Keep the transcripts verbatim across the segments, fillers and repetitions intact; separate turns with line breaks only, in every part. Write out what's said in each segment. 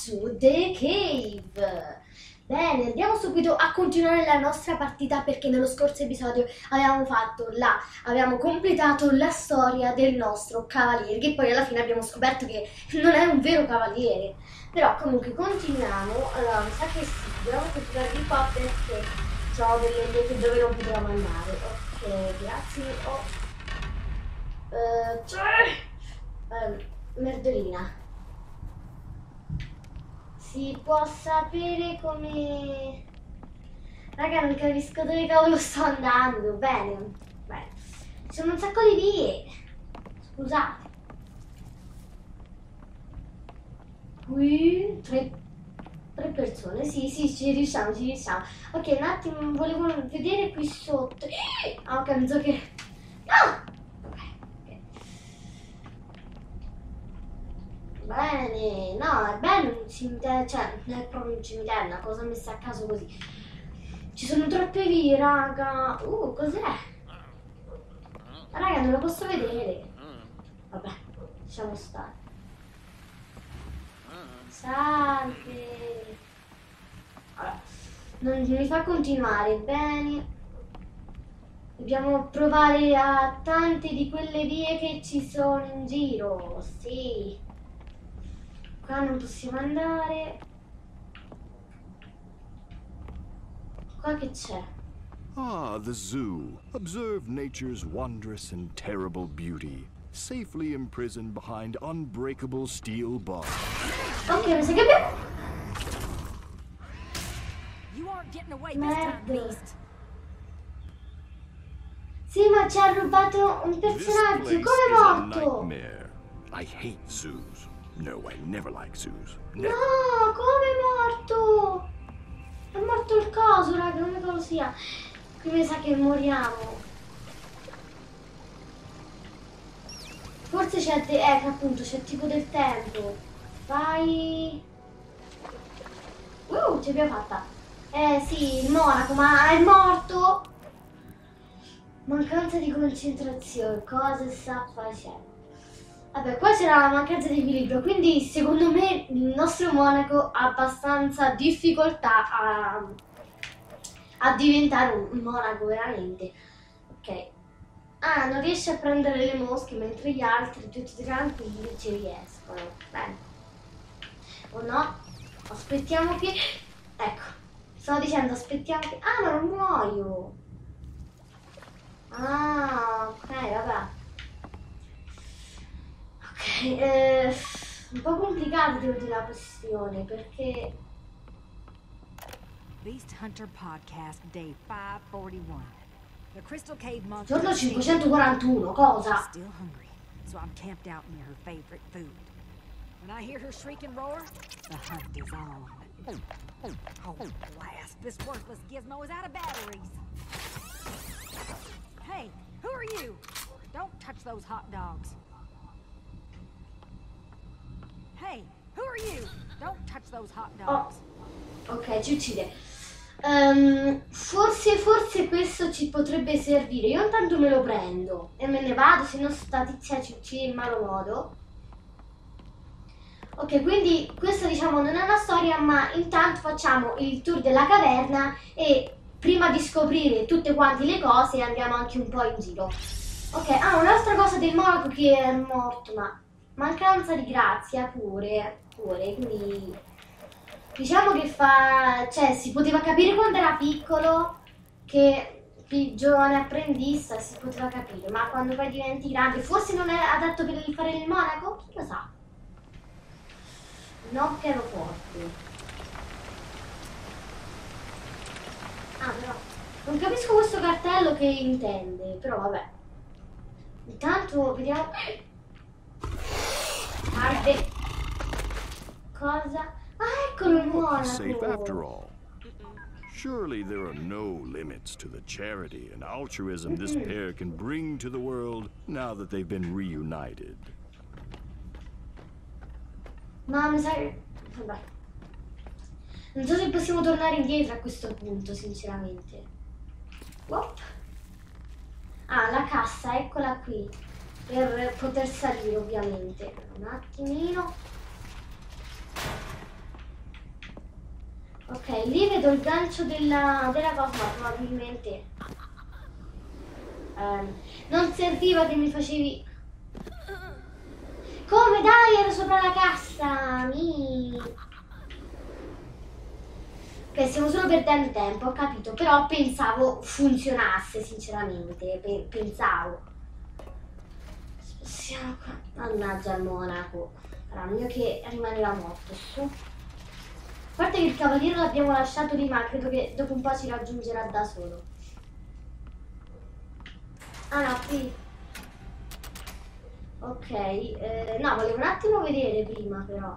su The Cave. Bene, andiamo subito a continuare la nostra partita perché nello scorso episodio avevamo fatto la, avevamo completato la storia del nostro cavaliere, che poi alla fine abbiamo scoperto che non è un vero cavaliere. Però comunque continuiamo. Allora, mi sa che sì, dobbiamo continuare di qua perché ho delle liete dove non potevamo andare. Ok, grazie. Oh. Uh, cioè, uh, merdolina. Si può sapere come... Raga, non capisco dove cavolo sto andando. Bene, bene. Ci sono un sacco di vie. Scusate. Qui tre, tre persone. Sì, sì, ci riusciamo, ci riusciamo. Ok, un attimo, volevo vedere qui sotto. Ah, ok, penso che... No! Bene, no, è bello un cimitero, cioè non è proprio un cimitero, è una cosa messa a caso così. Ci sono troppe vie, raga. Uh, cos'è? Raga, non lo posso vedere. Vabbè, lasciamo stare. Salve. Allora, non mi fa continuare, bene. Dobbiamo provare a tante di quelle vie che ci sono in giro, sì. Qua non possiamo andare. Qua che c'è?
Ah, the zoo. Observe nature's wondrous and terrible beauty. Safely imprisoned behind unbreakable steel bars.
Ok, mi sa che abbiamo...
You aren't getting away this time, beast.
Sì, ma ci ha rubato un personaggio. Come è morto?
I hate zoos. No, I never like zoos.
No, come è morto? È morto il coso, raga, come cosa sia. Qui mi sa che moriamo. Forse c'è, eh, appunto, c'è tipo del tempo. Vai. Uh, ce l'abbiamo fatta. Eh sì, il monaco, ma è morto. Mancanza di concentrazione, cosa sta facendo? Vabbè, qua c'era la mancanza di equilibrio, quindi secondo me il nostro monaco ha abbastanza difficoltà a, a diventare un monaco veramente. Ok. Ah, non riesce a prendere le mosche mentre gli altri, tutti tranquilli, ci riescono. Bene. O no? Aspettiamo che... Ecco, stavo dicendo aspettiamo che... Ah, ma non muoio! Ah, ok, vabbè. Ok, eh, un po' complicato devo dire la questione perché...
Beast Hunter Podcast Day five forty-one. The Crystal Cave Monster...
Giorno cinquecentoquarantuno, cosa?
Still hungry, so I'm camped out near her favorite food. When I hear her shriek and roar, the hunt is on. Oh, blast! This worthless gizmo is out of batteries. Hey, who are you? Don't touch those hot dogs. Hey, who are you? Don't touch those hot dogs.
Oh, ok, ci uccide. Um, forse, forse questo ci potrebbe servire. Io intanto me lo prendo e me ne vado, se no sta tizia ci uccide in malo modo. Ok, quindi questa diciamo non è una storia, ma intanto facciamo il tour della caverna e prima di scoprire tutte quante le cose andiamo anche un po' in giro. Ok, ah, un'altra cosa del monaco che è morto, ma mancanza di grazia pure, pure, quindi diciamo che fa, cioè si poteva capire quando era piccolo che giovane apprendista si poteva capire, ma quando poi diventi grande forse non è adatto per fare il monaco, chi lo sa? No, che ero forte. Ah, però non capisco questo cartello che intende, però vabbè. Intanto vediamo. Arde. Cosa? Ah, eccolo il
Safe after
monaco.
all. Surely there are no limits to the charity and altruism this pair can bring to the world now that they've been reunited.
Ma mi sa che... Vabbè. Non so se possiamo tornare indietro a questo punto, sinceramente. Wop. Ah, la cassa, eccola qui. Per poter salire, ovviamente. Un attimino. Ok, lì vedo il gancio della, della cosa, ma probabilmente ehm, non serviva che mi facevi. Come dai, ero sopra la cassa! Mi... Ok, stiamo solo perdendo tempo, ho capito, però pensavo funzionasse, sinceramente, Pe pensavo. Siamo qua. Mannaggia il monaco, era mio che rimaneva morto su. A parte che il cavaliere l'abbiamo lasciato lì, ma credo che dopo un po' ci raggiungerà da solo. Ah no, qui. Ok, eh, no, volevo un attimo vedere prima però.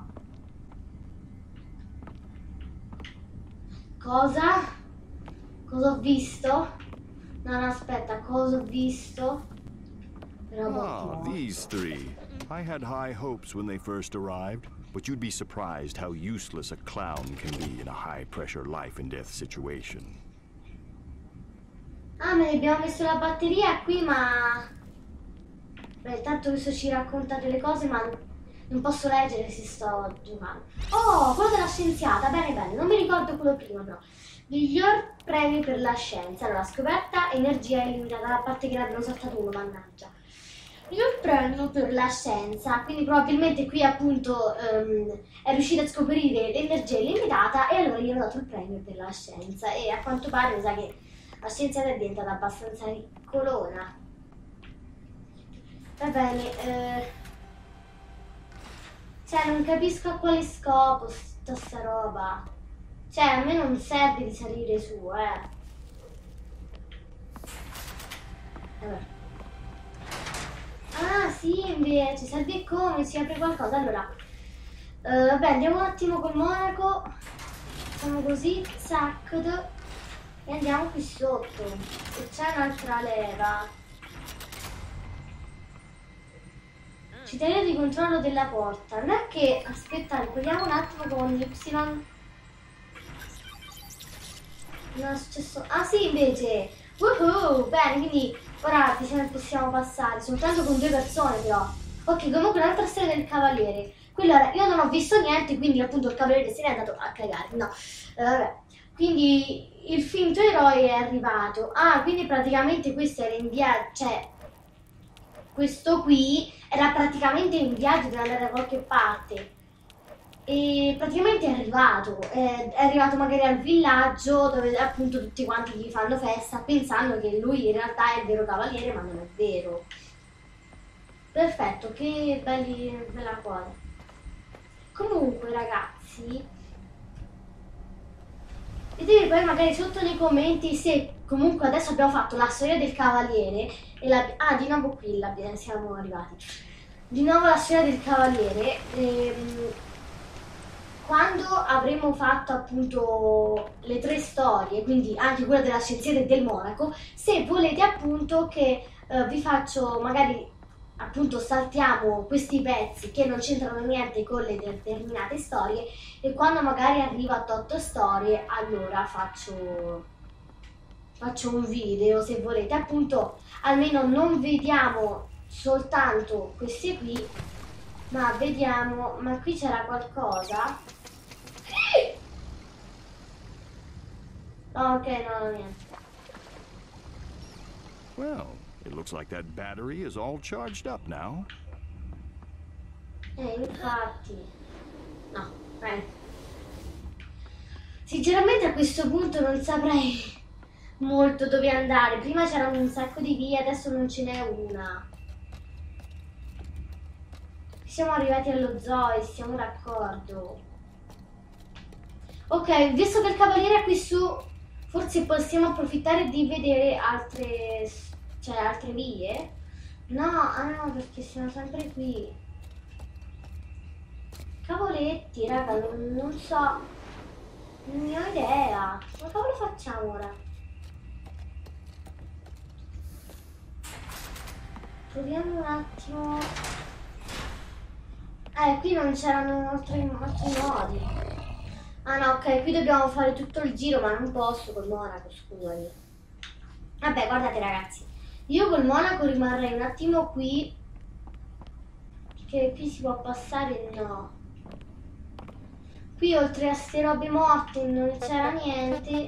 Cosa? Cosa ho visto? No, no, aspetta, cosa ho visto?
Ah, these three. I had high hopes when they first arrived, but you'd be surprised how useless a clown can be in a high-pressure life-and-death situation.
Ah, me ne abbiamo messo la batteria qui, ma... Beh, tanto adesso ci raccontate le cose, ma non posso leggere se sto giocando. Oh, quello della scienziata, bene bene, non mi ricordo quello prima però. Miglior premio per la scienza. Allora, scoperta, energia illimitata, a parte che ne abbiamo saltato uno, mannaggia. Miglior premio per la scienza, quindi probabilmente qui appunto um, è riuscito a scoprire l'energia illimitata e allora gli hanno dato il premio per la scienza e a quanto pare mi sa che la scienziata è diventata abbastanza riccolona. Va bene, eh... cioè non capisco a quale scopo sta sta roba. Cioè a me non serve di salire su, eh. Allora. Ah sì, invece, serve come? Si apre qualcosa. Allora, eh, vabbè, andiamo un attimo col monaco. Facciamo così, zac, e andiamo qui sotto. E c'è un'altra leva. Cittadino di controllo della porta. Non è che... Aspettate, proviamo un attimo con l'Y. Non è successo... Ah sì, invece! Woohoo! Bene, quindi ora possiamo passare. Soltanto con due persone però. Ok, comunque un'altra storia del cavaliere. Quella, io non ho visto niente, quindi appunto il cavaliere se n'è andato a cagare. No, eh, vabbè. Quindi il finto eroe è arrivato. Ah, quindi praticamente questo era in viaggio, cioè... Questo qui era praticamente in viaggio per andare da qualche parte e praticamente è arrivato, è, è arrivato magari al villaggio dove appunto tutti quanti gli fanno festa pensando che lui in realtà è il vero cavaliere, ma non è vero. Perfetto, che belli, bella cosa. Comunque ragazzi, ditemi poi magari sotto nei commenti se comunque adesso abbiamo fatto la storia del cavaliere e la... Ah, di nuovo qui la... siamo arrivati. Di nuovo la storia del cavaliere. Ehm, quando avremo fatto appunto le tre storie, quindi anche quella della scienziata e del monaco, se volete appunto che eh, vi faccio magari appunto saltiamo questi pezzi che non c'entrano niente con le determinate storie e quando magari arriva a tot storie allora faccio faccio un video, se volete appunto almeno non vediamo soltanto queste qui ma vediamo. Ma qui c'era qualcosa? Oh, ok, no, niente.
Well, it looks like that battery is all charged up now.
Eh, infatti. No, bene. Sinceramente a questo punto non saprei molto dove andare. Prima c'erano un sacco di vie, adesso non ce n'è una. Siamo arrivati allo zoo e siamo d'accordo. Ok, visto che il cavaliere è qui su, forse possiamo approfittare di vedere altre, cioè altre vie. No, ah no, perché siamo sempre qui. Cavoletti, raga, non, non so. Non ne ho idea. Ma cavolo facciamo ora? Proviamo un attimo. Eh, qui non c'erano altri, altri modi. Ah no, ok, qui dobbiamo fare tutto il giro, ma non posso col monaco, scusami. Vabbè, guardate ragazzi, io col monaco rimarrei un attimo qui. Che qui si può passare? No. Qui oltre a ste robe morte non c'era niente.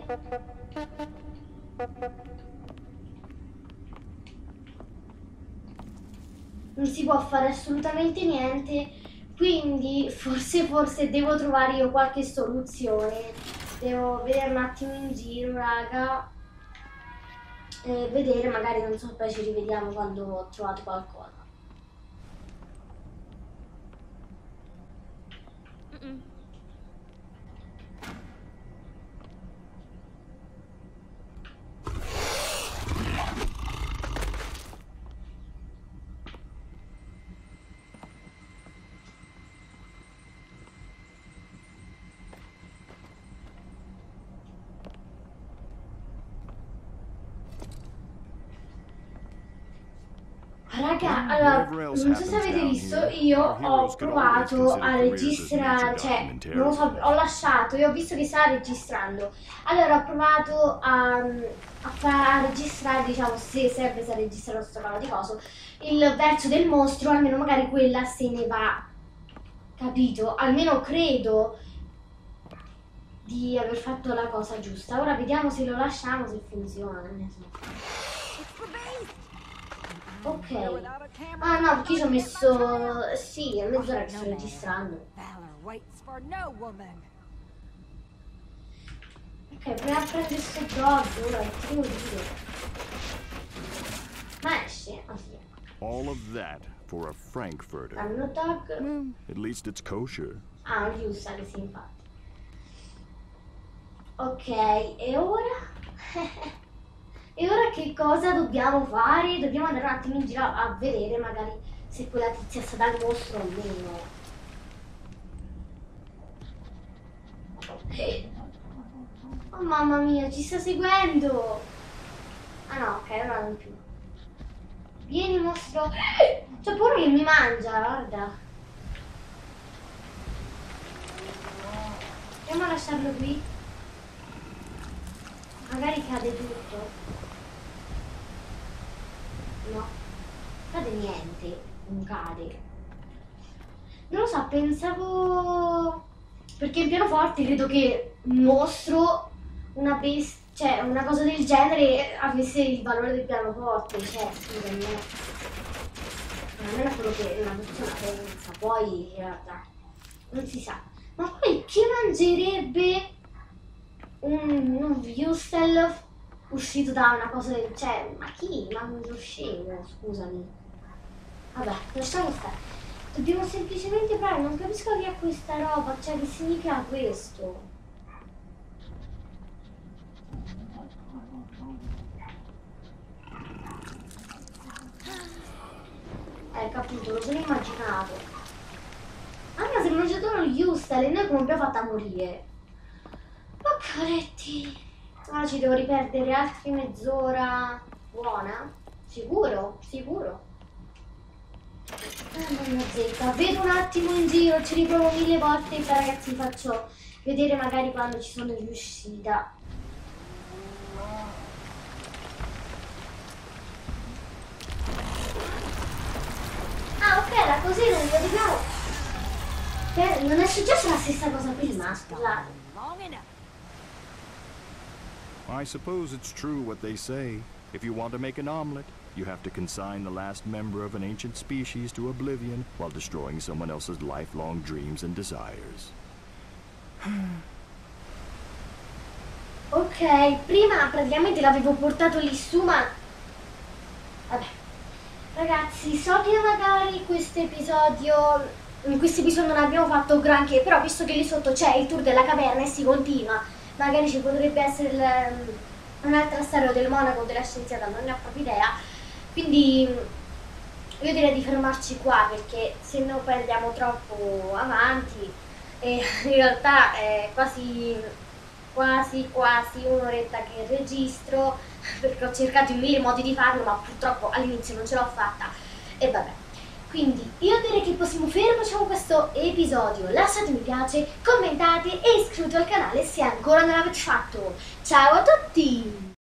Non si può fare assolutamente niente, quindi forse forse devo trovare io qualche soluzione. Devo vedere un attimo in giro, raga, e vedere, magari non so, poi ci rivediamo quando ho trovato qualcosa. Mm-mm. Raga, allora, non so se avete visto, io ho provato a registrare, cioè, non lo so, ho lasciato e ho visto che stava registrando. Allora ho provato a, a far registrare, diciamo, se serve se registrare sto cavolo di coso, il verso del mostro, almeno magari quella se ne va, capito? Almeno credo di aver fatto la cosa giusta. Ora vediamo se lo lasciamo, se funziona, ne so. Ok. Ah no, perché ci ho messo... Sì, è mezz'ora che sto registrando. Ok, proviamo a prendere questo dog, ora che devo dire. Ma esce? Ah sì.
All of that for a Frankfurter.
Hanno dog?
Well, at least it's kosher.
Ah, giusto, che sì, infatti. Ok, e ora? E ora che cosa dobbiamo fare? Dobbiamo andare un attimo in giro a vedere magari se quella tizia sta dal mostro o meno. Oh mamma mia, ci sta seguendo! Ah no, ok, ora non più. Vieni mostro! C'ho paura che mi mangia, guarda. Proviamo a lasciarlo qui. Magari cade tutto. No, cade niente, non cade. Non lo so, pensavo... Perché in pianoforte credo che un mostro, una bestia, cioè una cosa del genere avesse il valore del pianoforte, cioè, scusami. Non è quello che una persona pensa, poi in realtà non si sa. Ma poi chi mangerebbe un, un Wüstel uscito da una cosa del... cioè, ma chi? Ma un scemo, scusami. Vabbè, lasciamo stare. Dobbiamo semplicemente provare, non capisco che è questa roba, cioè che significa questo. Eh, capito, lo sono immaginato. Anche se il mangiato lo Wüstel e noi come abbiamo fatto a morire. Oh cavaletti. Ora ci devo riperdere altri mezz'ora. Buona? Sicuro? Sicuro? Ah, mamma zecca. Vedo un attimo in giro, ci riprovo mille volte e poi ragazzi vi faccio vedere magari quando ci sono riuscita. Ah ok, era così, non lo dobbiamo... Eh, non è successa la stessa cosa prima, scusate.
I suppose it's true what they say. If you want to make an omelet, you have to consign the last member of an ancient species to oblivion while destroying someone else's lifelong dreams and desires.
Ok, prima praticamente l'avevo portato lì su, ma... Vabbè. Ragazzi, so che magari questo episodio... In questo episodio non abbiamo fatto granché, però visto che lì sotto c'è il tour della caverna e si continua, magari ci potrebbe essere un'altra storia del monaco o della scienziata, non ne ho proprio idea. Quindi io direi di fermarci qua, perché se no poi andiamo troppo avanti e in realtà è quasi quasi quasi un'oretta che registro, perché ho cercato in mille modi di farlo ma purtroppo all'inizio non ce l'ho fatta e vabbè. Quindi io direi che possiamo fermarci con questo episodio. Lasciate mi piace, commentate e iscrivetevi al canale se ancora non l'avete fatto. Ciao a tutti!